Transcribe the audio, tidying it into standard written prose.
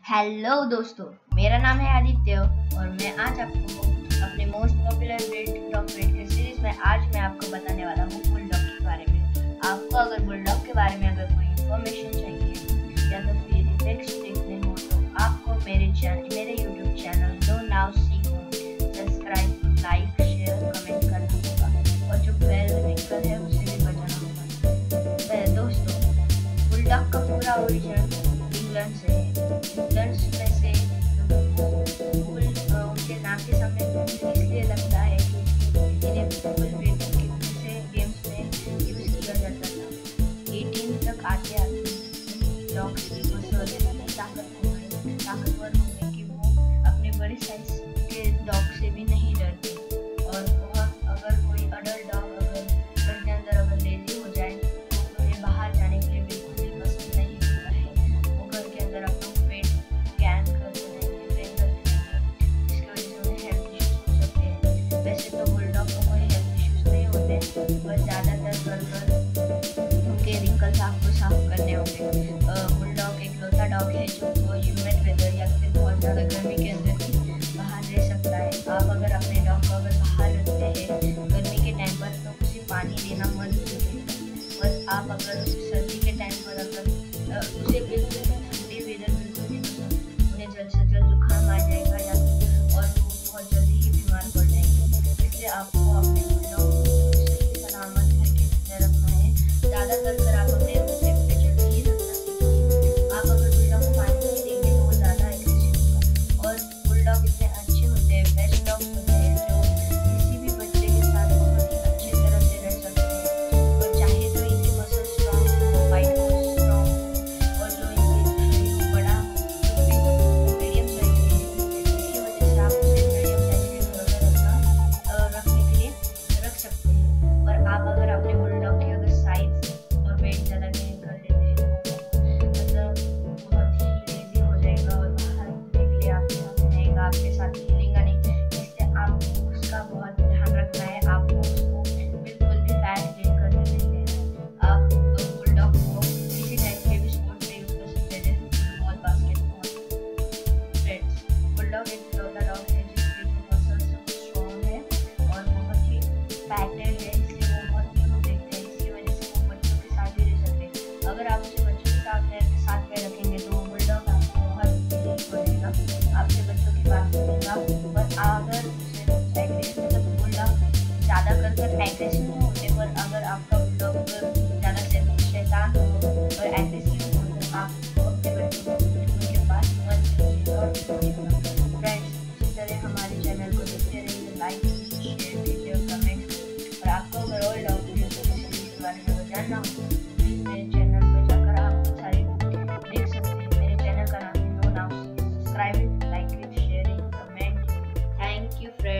Hello दोस्तों, मेरा नाम है आदित्य और मैं आज आपको अपने most popular breed dog breed के सीरीज में आज मैं आपको बताने वाला हूँ बुलडॉग के बारे में। आपको अगर बुलडॉग के बारे में अगर कोई इन्फॉर्मेशन चाहिए या तो फिर इफेक्ट्स देखने हो तो आपको मेरे YouTube channel know now see subscribe, like, share, comment करना होगा और जो बेल आइकन है उसे भी बजाना होगा। दोस्तों, बुलडॉग का पूरा ओरिजिन इंग्लैंड से है। इंग्लैंड में से उनके नाम के सामने इसलिए लगता है कि इन्हें बुल ब्रीडिंग से गेम्स में यूज किया जाता था। 18 तक आते आते डॉग्स की मसल इतनी ताकतवर हो गई कि वो अपने बड़े साइज के डॉग से भी नहीं डरते और बहुत अगर कोई अडल्ट डॉग अगर घर के अंदर अगर लेजी हो जाए तो उन्हें बाहर जाने के लिए बिल्कुल भी पसंद नहीं होता है। वो घर के अंदर अपना पेट कैन करते रहेंगे, ट्रेन करते रहेंगे, जिसकी वजह से उन्हें हेल्थ इश्यूज हो सकते हैं। वैसे तो बुलडॉग को कोई हेल्थ इश्यूज नहीं होते, बस ज़्यादातर कर उनके रिंकल्स आपको साफ करने होंगे। बुलडॉग एक लौता डॉग है जो ह्यूमिड वेदर या फिर बहुत ज़्यादा गर्मी के अंदर भी बाहर रह सकता है। आप अगर अपने डॉग को अगर बाहर रखते हैं गर्मी के टाइम पर तो उसे पानी देना मत भूलिए। और आप अगर उसे सर्दी के टाइम पर अगर उसे बिल्कुल ठंडी वेदर बिल्कुल भी पसंद, उन्हें जल्द से जल्द जुकाम आ जाएगा या और वो बहुत जल्दी ही बीमार पड़ जाएंगे। इसलिए आपको अपने बुलडॉग को सही सलामत घर के अंदर रखना है। ज़्यादातर अगर आप अपने टेम्परेचर में ही रखना सीखिए। आप अगर बुलडॉग को पानी नहीं देंगे तो वो ज़्यादा एग्रेसिव होगा। और बुलडॉग इतने अच्छे होते हैं, बेस्ट डॉग होते हैं जो किसी भी बच्चे के साथ बहुत ही अच्छी तरह से रह सकते हैं। और चाहे तो इनकी मसल स्ट्रॉन्ग हो, फाइट हो स्ट्रॉन्ग हो, और जो इनके शरीर को बड़ा मीडियम साइज के इसकी वजह से आप उसे मीडियम साइज के रखने के लिए रख सकते हैं। और आप अगर अपने बुलडॉग की अगर साइज और वेट ज़्यादा गेन कर लेते हैं मतलब बहुत ही लेजी हो जाएगा और बाहर घूमने के लिए आपके साथ रहेगा, आपके साथ खेलेगा नहीं। इसलिए आपको उसका बहुत ध्यान रखना है। आपको उसको बिल्कुल भी फैट गेन करने नहीं देना है। आप बुलडॉग को किसी टाइप के भी स्पोर्ट में यूज कर सकते हैं, जैसे फुटबॉल, बास्केटबॉल। फ्रेंड्स, बुलडॉग एक लौता डॉग है जिसकी जो मसल्स है वो स्ट्रॉन्ग है और बहुत ही फैटेड है, इसलिए वो बहुत क्यूट दिखते हैं। इसकी वजह से वो बच्चों के साथ भी रह सकते हैं। अगर आप उसे बच्चों के साथ में रखेंगे तो वो बुलडॉग आपको बहुत यूनिक बनेगा, आपके बच्चों के पास रहेगा। और अगर उसे एग्रेसिव मतलब बुलडॉग ज़्यादा कर एग्रेसिव नहीं होते, पर अगर आपका बुलडॉग ज़्यादा शैतान हो और एग्रेसिव हो तो आपको अपने बच्चों को उनके पास मत भेजिए और भेजिएगा। फ्रेंड्स, इसी तरह हमारे चैनल को देखते रहिए, लाइक शेयर कीजिए और कमेंट। और आपको अगर और डॉग के बारे में जानना हो प्लीज़ मेरे चैनल पर जाकर आप बहुत सारे देख सकते हैं। मेरे चैनल का नाम है know now, subscribe it, like it, share it, comment. Thank you friends.